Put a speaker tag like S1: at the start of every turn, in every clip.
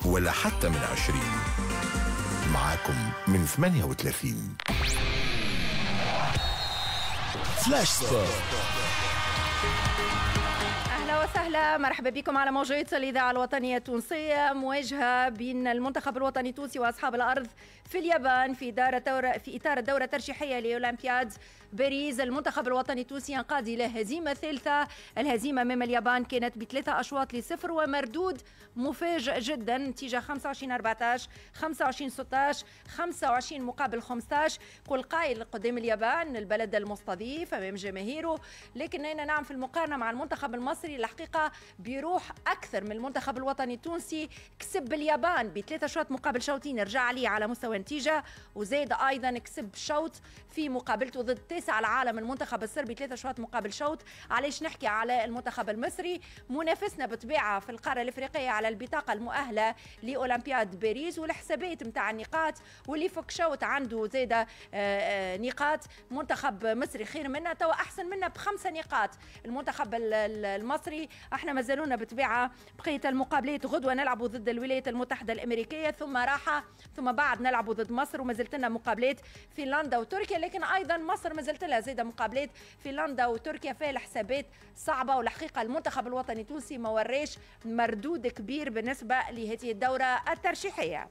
S1: ولا حتى من 20. معاكم من 38. فلاش سبورت.
S2: أهلا وسهلا، مرحبا بكم على موجات الإذاعة الوطنية التونسية. مواجهة بين المنتخب الوطني التونسي وأصحاب الأرض في اليابان في إطار الدورة الترشيحية لأولمبياد باريس. المنتخب الوطني التونسي ينقاد إلى هزيمة ثالثة. الهزيمة أمام اليابان كانت ب3 أشواط ل0 ومردود مفاجئ جدا، نتيجة 25-14 25-16 25 مقابل 15. كل قائل قدام اليابان البلد المستضيف أمام جماهيره، لكن هنا نعم في المقارنة مع المنتخب المصري الحقيقة بيروح أكثر من المنتخب الوطني التونسي. كسب اليابان ب3 أشواط مقابل شوطين، رجع عليه على مستوى نتيجة، وزاد أيضا كسب شوط في مقابلته ضد 9 العالم المنتخب الصربي 3 أشواط مقابل شوط. علاش نحكي على المنتخب المصري؟ منافسنا بطبيعة في القارة الإفريقية على البطاقة المؤهلة لأولمبياد باريس، والحسابات متاع النقاط واللي فوق شوط عنده زادة نقاط. منتخب مصري خير منا، توا أحسن منا ب5 نقاط. المنتخب المصري احنا مازالونا بطبيعة بقية المقابلات غدوة نلعبوا ضد الولايات المتحدة الأمريكية، ثم راحة، ثم بعد نلعبوا ضد مصر، وما زلت لنا مقابلات فنلندا وتركيا، لكن أيضا مصر ما زلت لها زادة مقابلات فنلندا وتركيا. فيها الحسابات صعبة، والحقيقة المنتخب الوطني التونسي ما وراش مردود كبير بالنسبة لهذه الدورة الترشيحية.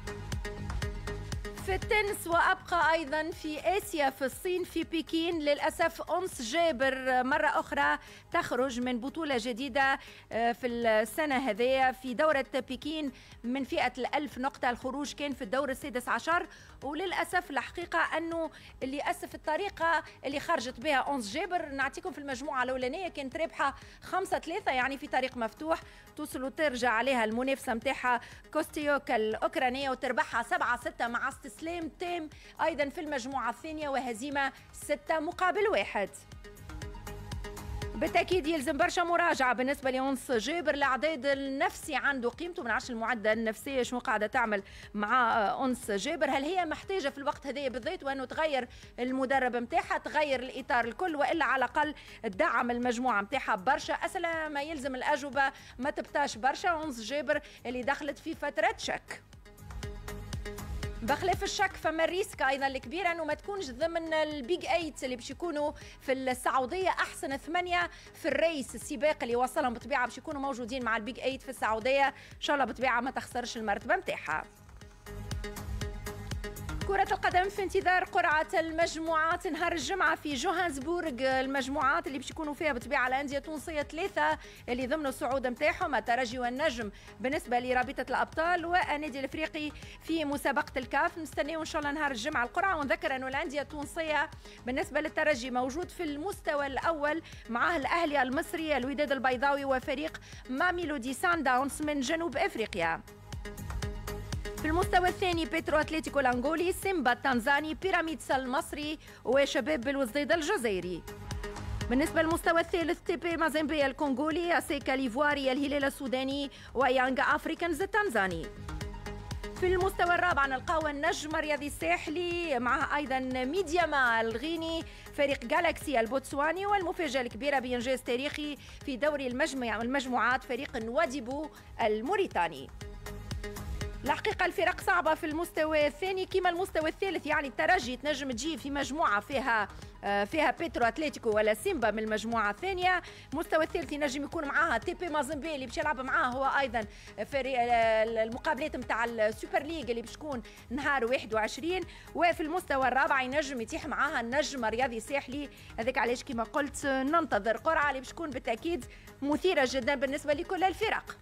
S2: في التنس وأبقى أيضا في آسيا في الصين في بكين، للأسف أنس جابر مرة أخرى تخرج من بطولة جديدة في السنة هذه في دورة بكين من فئة 1000 نقطة. الخروج كان في الدور السادس عشر، وللأسف الحقيقة أنه اللي أسف الطريقة اللي خرجت بها أنس جابر. نعطيكم في المجموعة الأولانية كانت رابحة 5-3 يعني في طريق مفتوح، توصل وترجع عليها المنافسة متاعها كوستيوك الأوكرانية وتربحها 7-6 مع استسلام تام أيضا في المجموعة الثانية وهزيمة 6 مقابل 1. بالتأكيد يلزم برشا مراجعة بالنسبة لأنس جابر. الإعداد النفسي عنده قيمته، من 10 المعدة النفسية شنو قاعدة تعمل مع أنس جابر؟ هل هي محتاجة في الوقت هذا بالذات وأنه تغير المدرب متاعها، تغير الإطار الكل، وإلا على الأقل تدعم المجموعة متاعها برشا؟ أسئلة ما يلزم الأجوبة ما تبتاش برشا. أنس جابر اللي دخلت في فترة شك. بخلاف الشك فما الريسك ايضا الكبير انه ما تكونش ضمن البيج 8 اللي باش يكونوا في السعوديه. احسن 8 في الريس السباق اللي وصلهم بطبيعه باش يكونوا موجودين مع البيج 8 في السعوديه، ان شاء الله بطبيعه ما تخسرش المرتبه نتاعها. كرة القدم في انتظار قرعة المجموعات نهار الجمعة في جوهانسبورغ. المجموعات اللي باش يكونوا فيها بطبيعة الأندية التونسية 3 اللي ضمنوا الصعود نتاعهم، الترجي والنجم بالنسبة لرابطة الأبطال، والنادي الأفريقي في مسابقة الكاف. نستناو إن شاء الله نهار الجمعة القرعة، ونذكر أنه الأندية التونسية بالنسبة للترجي موجود في المستوى الأول معاه الأهلي المصري، الوداد البيضاوي، وفريق ماميلودي سان داونز من جنوب أفريقيا. في المستوى الثاني بيترو أتليتيكو الأنغولي، سيمبا التنزاني، بيراميدز المصري، وشباب بالوزديد الجزائري. بالنسبة للمستوى الثالث تي بي مازيمبي الكونغولي، أسيكا الإيفواري، الهلال السوداني، ويانغ أفريكانز التنزاني. في المستوى الرابع نلقاو النجم الرياضي الساحلي معه أيضا ميدياما الغيني، فريق جالاكسي البوتسواني، والمفاجأة الكبيرة بإنجاز تاريخي في دوري المجموعات فريق نواديبو الموريتاني. الحقيقة الفرق صعبة في المستوى الثاني كما المستوى الثالث، يعني الترجي تنجم تجي في مجموعة فيها بيترو أتليتيكو ولا سيمبا من المجموعة الثانية. المستوى الثالث ينجم يكون معاها تي بي مازيمبي اللي باش يلعب معاه هو أيضا في المقابلات نتاع السوبر ليج اللي باش تكون نهار 21. وفي المستوى الرابع ينجم يتيح معاها النجم الرياضي الساحلي. هذاك علاش كما قلت ننتظر قرعة اللي باش تكون بالتأكيد مثيرة جدا بالنسبة لكل الفرق.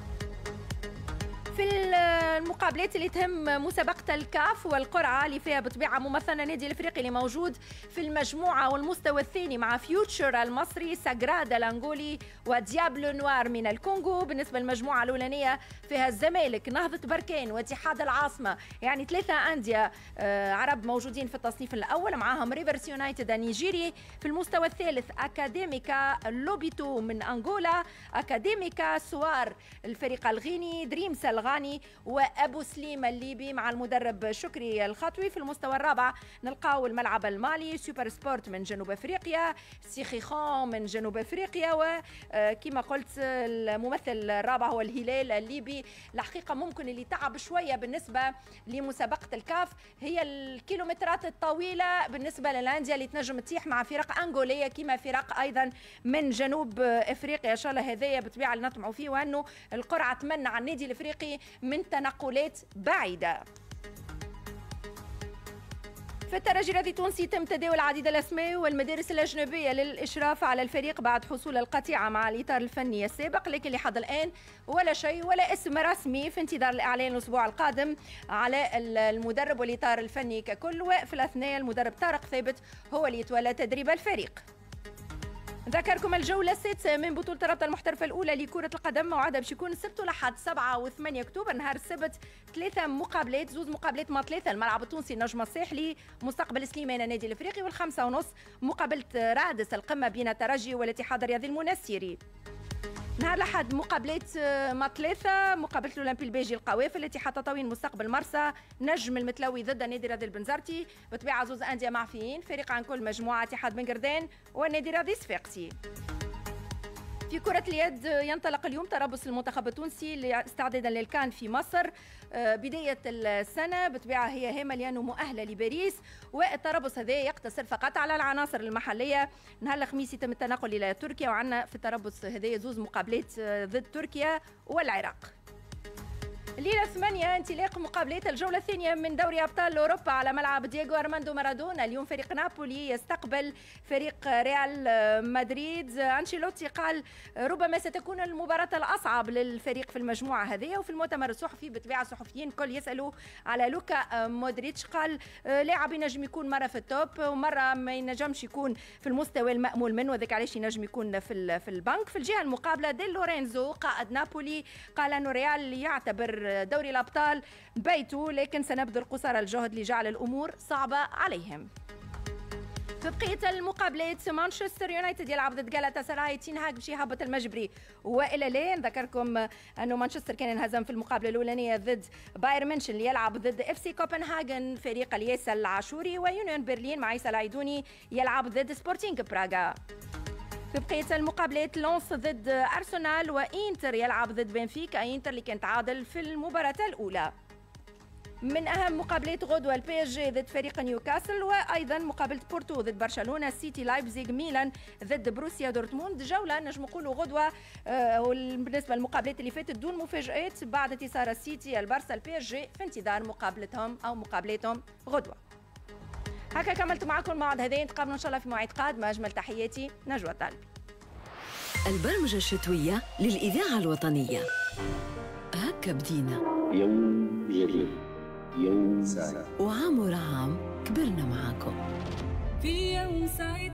S2: في المقابلات اللي تهم مسابقة الكاف والقرعة اللي فيها بطبيعة ممثلنا النادي الافريقي اللي موجود في المجموعة والمستوى الثاني مع فيوتشر المصري، ساغرادا الانغولي، وديابلو نوار من الكونغو. بالنسبة للمجموعة الأولانية فيها الزمالك، نهضة بركان، واتحاد العاصمة، يعني 3 أندية عرب موجودين في التصنيف الأول، معاهم ريفرس يونايتد النيجيري. في المستوى الثالث أكاديميكا لوبيتو من أنغولا، أكاديميكا سوار الفريق الغيني، دريمس الغاني، وأبو سليم الليبي مع المدرب شكري الخطوي. في المستوى الرابع نلقاو الملعب المالي، سوبر سبورت من جنوب أفريقيا، سيخيخون من جنوب أفريقيا، وكما قلت الممثل الرابع هو الهلال الليبي. الحقيقة ممكن اللي تعب شوية بالنسبة لمسابقة الكاف هي الكيلومترات الطويلة بالنسبة للانديا اللي تنجم تتيح مع فرق أنغولية كما فرق أيضا من جنوب أفريقيا. إن شاء الله هذايا بالطبيعة اللي نطمعوا فيه، وأنه القرعة تمنع النادي الأفريقي من تنقلات بعيدة. في الترجي الرياضي التونسي تم تداول عديد الاسماء والمدارس الاجنبيه للاشراف على الفريق بعد حصول القطيعه مع الاطار الفني السابق، لكن لحد الان ولا شيء ولا اسم رسمي، في انتظار الاعلان الاسبوع القادم على المدرب والاطار الفني ككل. وفي الاثناء المدرب طارق ثابت هو اللي يتولى تدريب الفريق. ذكركم الجولة السادسة من بطولة الرابطة المحترفة الأولى لكرة القدم، موعدها باش يكون السبت والأحد 7 و8 أكتوبر. نهار السبت 3 مقابلات، 2 مقابلات مع 3 الملعب التونسي النجم الساحلي مستقبل سليمان النادي الأفريقي، وال5:30 مقابلة رادس القمة بين الترجي والاتحاد الرياضي المنستيري. نهار الأحد مقابلات مع 3 مقابلة الأولمبي البيجي القوافل، الاتحاد تطاوين مستقبل مرسى، نجم المتلوي ضد النادي الرياضي البنزرتي، بطبيعة زوز أندية معفيين، فريق عن كل مجموعة اتحاد بن قردان والنادي الرياضي صفاقسي. في كرة اليد ينطلق اليوم تربص المنتخب التونسي استعدادا للكان في مصر. بداية السنة بطبيعة هي هامة لأنه مؤهلة لباريس، والتربص هذا يقتصر فقط على العناصر المحلية. نهار الخميس يتم التنقل إلى تركيا، وعندنا في التربص هذا 2 مقابلات ضد تركيا والعراق. الليلة 8 انطلاق مقابلات الجولة الثانية من دوري أبطال أوروبا على ملعب دييغو أرماندو مارادونا. اليوم فريق نابولي يستقبل فريق ريال مدريد. أنشيلوتي قال ربما ستكون المباراة الأصعب للفريق في المجموعة هذه. وفي المؤتمر الصحفي بطبيعة الصحفيين كل يسألوا على لوكا مودريتش، قال لاعب ينجم يكون مرة في التوب ومرة ما ينجمش يكون في المستوى المأمول منه، وذاك علاش ينجم يكون في البنك. في الجهة المقابلة دي لورينزو قائد نابولي قال أنه ريال يعتبر دوري الأبطال بيته، لكن سنبذل قصارى الجهد لجعل الأمور صعبة عليهم. في بقية المقابلات مانشستر يونايتد يلعب ضد جالاتا سراي، تين هاج باش يهبط المجبري وإلا لا. نذكركم أنه مانشستر كان انهزم في المقابلة الأولانية ضد بايرن ميونخ اللي يلعب ضد FC كوبنهاجن فريق الياسر العاشوري، ويونيون برلين مع عيسى العيدوني يلعب ضد سبورتينغ براغا. في بقية المقابلات لونس ضد أرسنال، وإنتر يلعب ضد بنفيكا، إنتر اللي كان تعادل في المباراة الأولى. من أهم مقابلات غدوة البي اس جي ضد فريق نيوكاسل، وأيضا مقابلة بورتو ضد برشلونة، سيتي لايبزيغ، ميلان ضد بروسيا دورتموند. جولة نجم نقولوا غدوة بالنسبة للمقابلات اللي فاتت دون مفاجآت بعد انتصار السيتي البارسا البي اس جي، في انتظار مقابلتهم أو مقابلاتهم غدوة. هكا كملت معكم الموعد هذا، نتقابلوا ان شاء الله في موعد قادم. اجمل تحياتي نجوى الطالب.
S3: البرمجة الشتوية للإذاعة الوطنية. هكا بدينا
S4: يوم جديد، يوم سعيد،
S3: وعام ورا عام كبرنا معاكم.
S5: في يوم سعيد